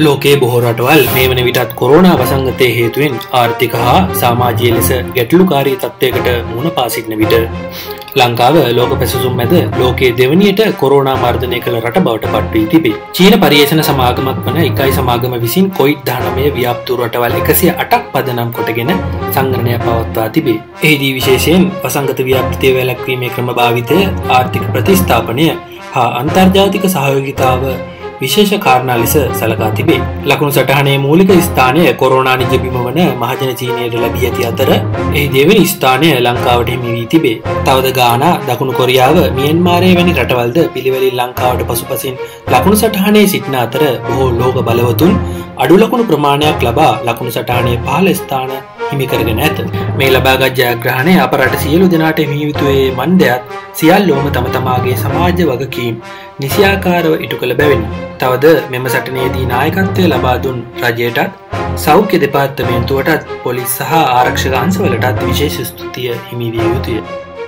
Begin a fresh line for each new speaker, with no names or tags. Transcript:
ලෝකයේ බොහෝ රටවල් මේ වන විටත් කොරෝනා වසංගතය හේතුවෙන් ආර්ථික හා සමාජීය ලෙස ගැටලුකාරී තත්ත්වයකට මුහුණ පා සිටින විට ලංකාව ලෝක පැසසුම් මැද ලෝකයේ දෙවනියට කොරෝනා මර්ධනය කළ රට බවට පත් වී තිබේ. චීන පර්යේෂණ සමාගමක් වන එකයි සමාගම විසින් COVID-19 ව්‍යාප්ත රටවල් 108ක් පදනම් කොටගෙන සංගණනයක් පවත්වා තිබේ. එහිදී විශේෂයෙන් වසංගත ව්‍යාප්තිය වැළැක්වීමේ ක්‍රම භාවිතය, ආර්ථික ප්‍රතිස්ථාපනය හා අන්තර්ජාතික සහයෝගිතාව විශේෂ කාරණා ලෙස සලකා තිබේ. ලකුණු සටහනේ මූලික ස්ථානය කොරෝනා නිජබිම වන මහජන චීනයට ලැබී ඇති අතර එහි දෙවැනි ස්ථානය ලංකාවට හිමි වී තිබේ. තවද ගානා, දකුණු කොරියාව, මියන්මාරය වැනි රටවල්ද පිළිවෙලින් ලංකාවට පසුපසින් ලකුණු සටහනේ සිටින අතර බොහෝ ලෝක බලවතුන් අඩු ලකුණු ප්‍රමාණයක් ලබා ලකුණු සටහනේ පහළ ස්ථාන හිමි කරගෙන ඇත. මේ ලබාගත් ජයග්‍රහණය අප රට සියලු දෙනාට හිමි යුතුයේ මන්දයත් සියල්ලෝම තම තමාගේ සමාජ වගකීම් නිසියාකාරව ඉටු කළ බැවිනි. තවද මෙම සටනේදී නායකත්වය ලබා දුන් රජයටත්, සෞඛ්‍ය දෙපාර්තමේන්තුවටත්, පොලිස් සහ ආරක්ෂක අංශවලටත් විශේෂ ස්තුතිය හිමි විය යුතුය.